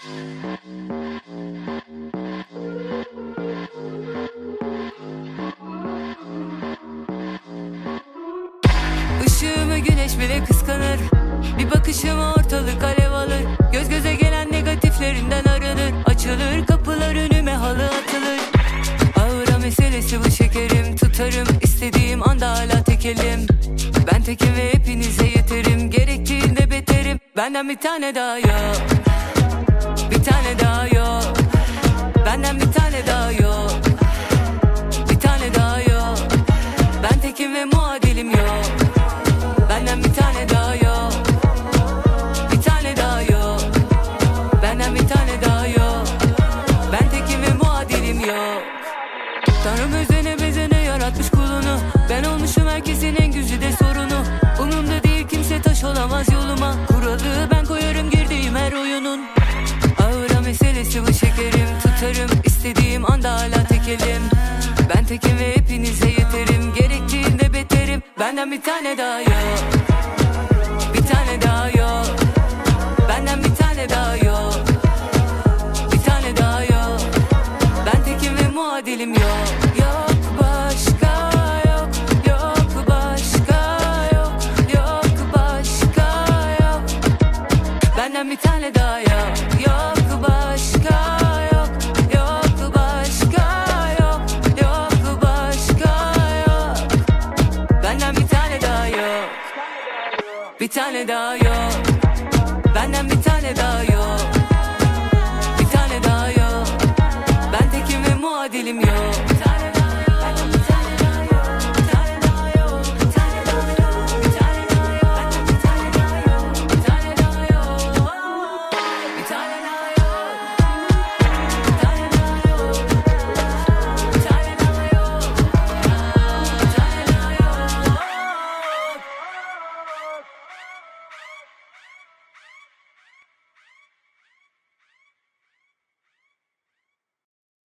Işığımı güneş bile kıskanır. Bir bakışıma ortalık alev alır. Göz göze gelen negatiflerinden arınır. Açılır kapılar, önüme halı atılır. Ağıra meselesi bu şekerim. Tutarım istediğim anda hala tek elim. Ben tekim ve hepinize yeterim. Gerektiğinde beterim. Benden bir tane daha yok. Bir tane daha yok. Benden bir tane daha yok. Bir tane daha yok. Ben tekim ve muadilim yok. Benden bir tane daha yok. Bir tane daha yok. Benden bir tane daha yok. Ben tekim ve muadilim yok. Tanrım özene bezene yaratmış kulunu. Ben olmuşum herkesin en güzide sorunu. Umurumda değil kimse taş olamaz yoluma. Kuralı ben koyarım girdiğim her oyunun. Ağıra meselesi bu şekerim. Tutarım istediğim anda hala tek elim. Ben tekim ve hepinize yeterim. Gerektiğinde beterim. Benden bir tane daha yok. Bir tane daha yok. Benden bir tane daha yok. Bir tane daha yok. Ben tekim ve muadilim yok. Yok başka yok. Yok başka yok. Yok başka yok. Benden bir tane daha yok. Yok başka yok. Yok başka yok. Yok başka yok. Benden bir tane daha yok. Bir tane daha yok. Benden bir tane daha yok.